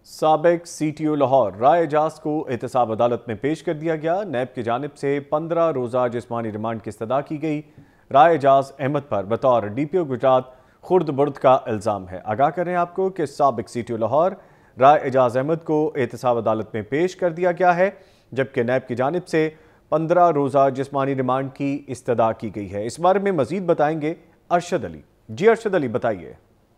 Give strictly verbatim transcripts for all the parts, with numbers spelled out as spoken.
سابق C T O Lahore Rai اعجاز کو احتساب عدالت میں پیش کر دیا گیا۔ نیب کی جانب سے پندرہ روزہ جسمانی ریمانڈ کی استدعا کی گئی۔ رائے اعجاز احمد پر بطور ڈی پی او گجرات خرد برد کا الزام ہے۔ آگاہ کریں آپ کو کہ سابق C T O Lahore Rai Ijaz Ahmed کو احتساب عدالت میں پیش کر دیا گیا ہے، جبکہ نیب کی جانب سے پندرہ روزہ جسمانی ریمانڈ کی استدعا کی گئی ہے۔ اس بارے میں مزید بتائیں گے ارشد علی۔ جی ارشد علی بتائیے۔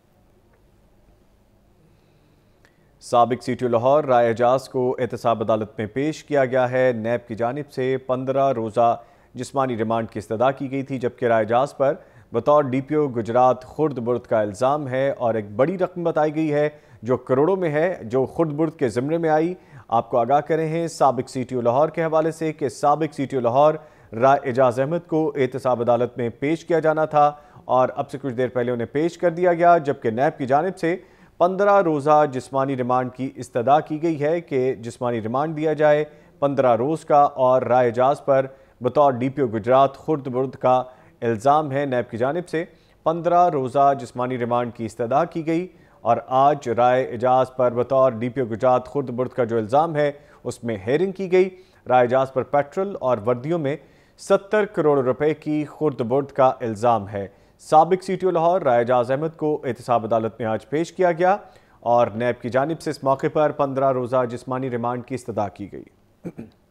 سابق C T O Lahore Rai اعجاز کو احتساب عدالت میں پیش کیا گیا ہے۔ نیب کی جانب سے پندرہ روزہ جسمانی ریمانڈ کی استدعا کی گئی تھی، جبکہ رائے اعجاز پر بطور ڈی پی او گجرات خرد برد کا الزام ہے اور ایک بڑی رقم بتائی گئی ہے جو کروڑوں میں ہے، جو خرد برد کے ضمن میں آئی۔ آپ کو آگاہ کریں ہیں سابق سی ٹی او لاہور کے حوالے سے کہ سابق C T O Lahore Rai Ijaz Ahmed کو احتساب عدالت میں پیش کیا جانا تھا اور اب سے کچھ دیر پہلے انہیں پیش کر دیا گیا، جبکہ نیب کی جانب سے پندرہ روزہ جسمانی ریمانڈ کی استدعا کی گئی ہے کہ جسمانی ریمانڈ دیا جائے پندرہ روز کا، اور رائے اعجاز پر بطور ڈی پی او گجرات خرد برد کا الزام ہے۔ نیب کی جانب سے پندرہ روزہ جسمانی ریمانڈ کی استدعا کی گئی اور آج رائے اعجاز پر بطور ڈی پی او گجرات خرد برد کا جو الزام ہے اس میں ہیرنگ کی گئی۔ رائے اعجاز پر پیٹرول اور وردیوں میں ستر کروڑ روپے کی خرد برد کا الزام ہے۔ سابق C T O Lahore Rai Ijaz Ahmed کو احتساب عدالت میں آج پیش کیا گیا اور نیب کی جانب سے اس موقع پر پندرہ روزہ جسمانی ریمانڈ کی استدعا کی گئی۔